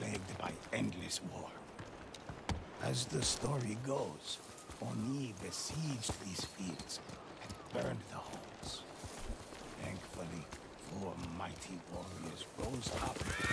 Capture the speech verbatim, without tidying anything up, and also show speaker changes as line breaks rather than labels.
plagued by endless war. As the story goes, Oni besieged these fields and burned the homes. Thankfully, four mighty warriors rose up